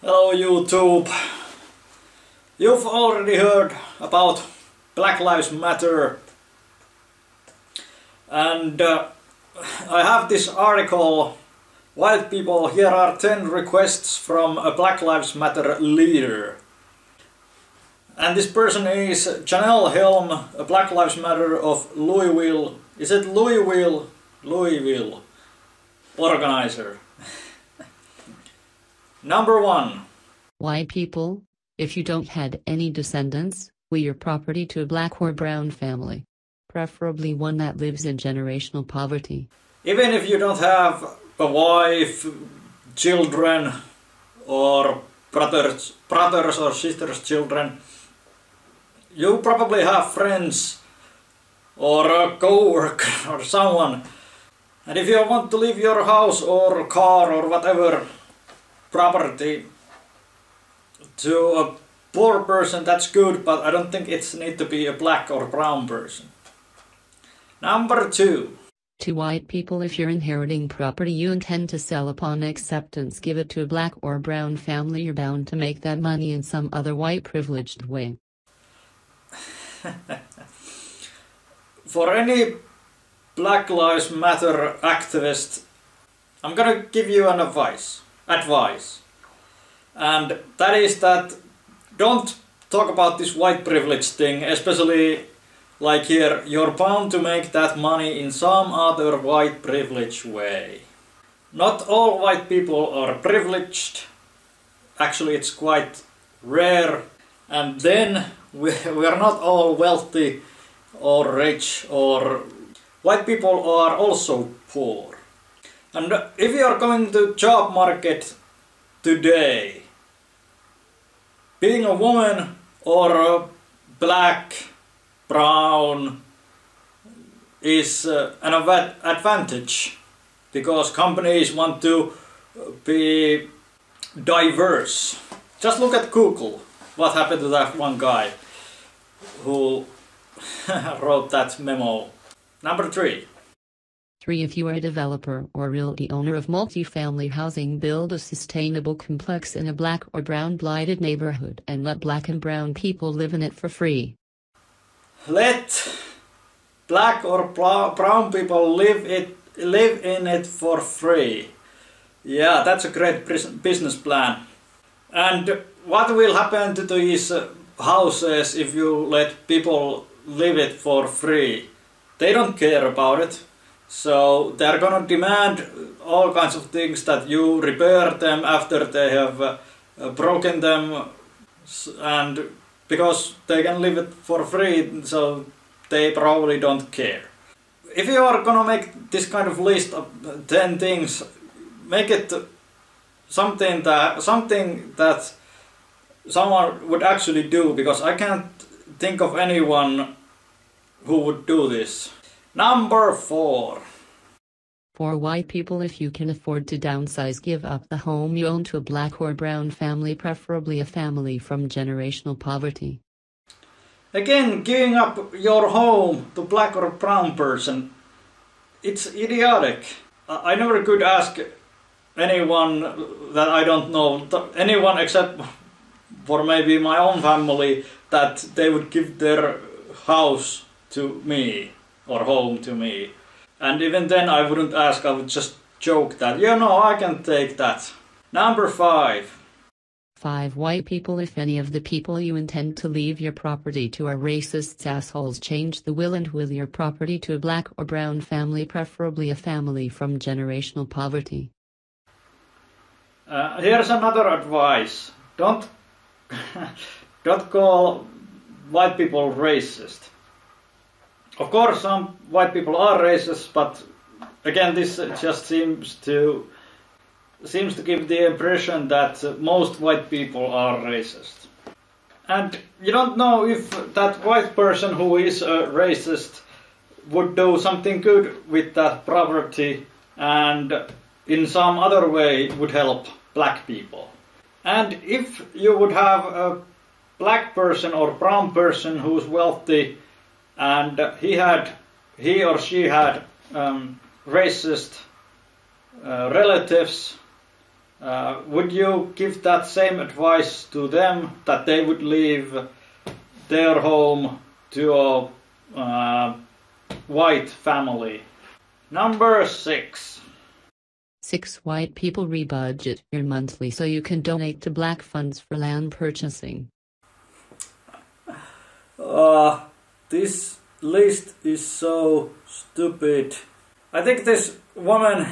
Hello YouTube. You've already heard about Black Lives Matter, and I have this article, White People, here are 10 requests from a Black Lives Matter leader. And this person is Janelle Helm, a Black Lives Matter of Louisville. Is it Louisville? Louisville organizer. Number 1. White people, if you don't had any descendants, will your property to a black or brown family, preferably one that lives in generational poverty. Even if you don't have a wife, children, or brothers or sisters' children, you probably have friends or a co-worker or someone. And if you want to leave your house or car or whatever property to a poor person, that's good, but I don't think it's need to be a black or brown person. Number 2. To white people, if you're inheriting property you intend to sell upon acceptance, give it to a black or brown family. You're bound to make that money in some other white privileged way. For any Black Lives Matter activist, I'm gonna give you an advice, and that is that don't talk about this white privilege thing, especially like here, you're bound to make that money in some other white privilege way. Not all white people are privileged, actually it's quite rare, and then we are not all wealthy or rich, or white people are also poor. And if you are going to job market today, being a woman or a black, brown is an advantage, because companies want to be diverse. Just look at Google. What happened to that one guy who wrote that memo? Number 3. 3. If you are a developer or realty owner of multifamily housing, build a sustainable complex in a black or brown blighted neighborhood and let black and brown people live in it for free. Let black or brown people live in it for free. Yeah, that's a great business plan. And what will happen to these houses if you let people live it for free? They don't care about it. So they're gonna demand all kinds of things, that you repair them after they have broken them, and because they can leave it for free, so they probably don't care. If you are gonna make this kind of list of 10 things, make it something that someone would actually do, because I can't think of anyone who would do this. Number 4. For white people, if you can afford to downsize, give up the home you own to a black or brown family, preferably a family from generational poverty. Again, giving up your home to black or brown person, it's idiotic. I never could ask anyone that I don't know, anyone except for maybe my own family, that they would give their house to me or home to me. And even then I wouldn't ask, I would just joke that, you know, I can take that. Number 5. 5. White people, if any of the people you intend to leave your property to are racist assholes, change the will and will your property to a black or brown family, preferably a family from generational poverty. Here's another advice. Don't call white people racist. Of course some white people are racist, but again this just seems to give the impression that most white people are racist. And you don't know if that white person who is a racist would do something good with that property and in some other way would help black people. And if you would have a black person or brown person who's wealthy, and he or she had racist relatives, Would you give that same advice to them, that they would leave their home to a white family? Number 6. 6 white people rebudget your monthly so you can donate to black funds for land purchasing. This list is so stupid. I think this woman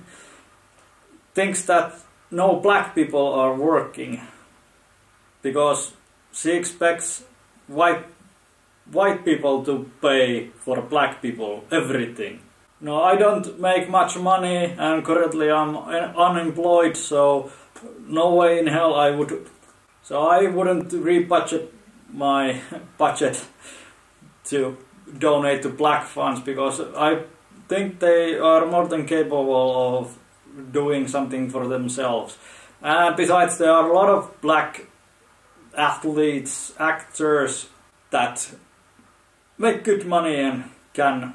thinks that no black people are working because she expects white people to pay for black people everything. No, I don't make much money and currently I'm unemployed, so no way in hell I would. So I wouldn't rebudget my budget to donate to black funds because I think they are more than capable of doing something for themselves. And besides, there are a lot of black athletes, actors that make good money and can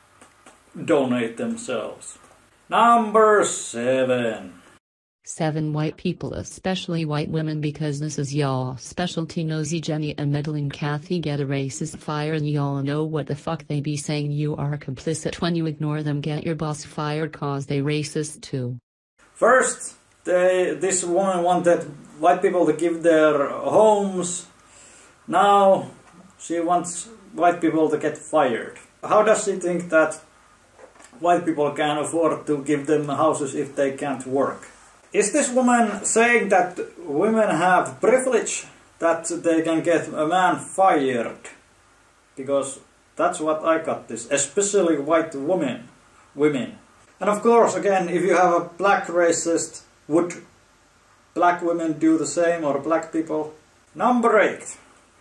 donate themselves. Number 7. 7 white people, especially white women, because this is y'all specialty. Nosy Jenny and meddling Kathy get a racist fire and y'all know what the fuck they be saying. You are complicit when you ignore them. Get your boss fired cause they racist too. First, this woman wanted white people to give their homes. Now she wants white people to get fired. How does she think that white people can afford to give them houses if they can't work? Is this woman saying that women have privilege, that they can get a man fired? Because that's what I got this, especially white women. And of course, again, if you have a black racist, would black women do the same, or black people? Number 8.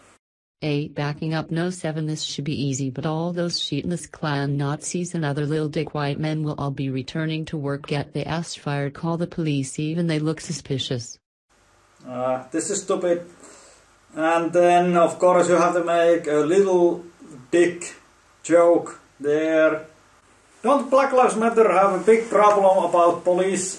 8 backing up. No 7. This should be easy, but all those sheetless Klan Nazis and other little dick white men will all be returning to work. Get the ass fired. Call the police, even they look suspicious. This is stupid. And then of course you have to make a little dick joke there. Don't Black Lives Matter have a big problem about police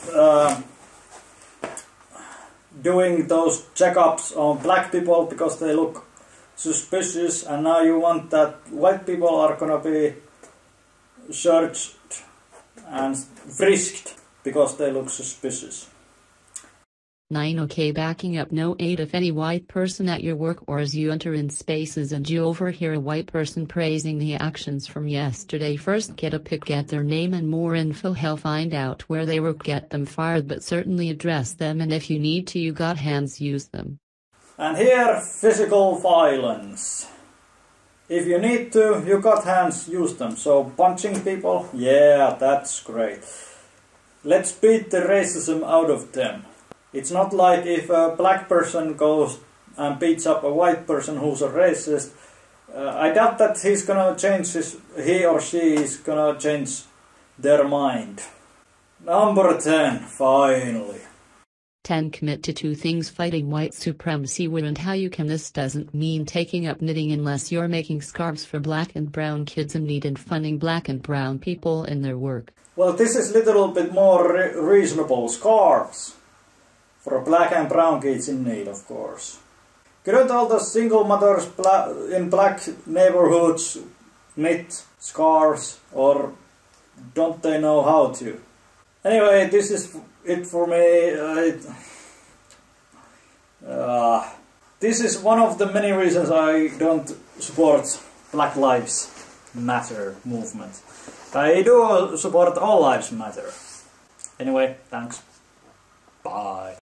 doing those checkups on black people because they look suspicious, and now you want that white people are gonna be searched and frisked because they look suspicious? 9 okay backing up. No 8 if any white person at your work or as you enter in spaces and you overhear a white person praising the actions from yesterday, first get a pic, get their name and more info. Hell, find out where they work, get them fired, but certainly address them, and if you need to, you got hands, use them. And here, physical violence. If you need to, you got hands, use them. So punching people, yeah, that's great. Let's beat the racism out of them. It's not like if a black person goes and beats up a white person who's a racist. I doubt that he's gonna change he or she is gonna change their mind. Number 10, finally. 10 commit to 2 things: fighting white supremacy. Where and how you can. This doesn't mean taking up knitting unless you're making scarves for black and brown kids in need and funding black and brown people in their work. Well, this is a little bit more reasonable. Scarves for black and brown kids in need, of course. Couldn't all the single mothers in black neighborhoods knit scarves, or don't they know how to? Anyway, this is it for me. This is one of the many reasons I don't support Black Lives Matter movement. I do support All Lives Matter. Anyway, thanks. Bye.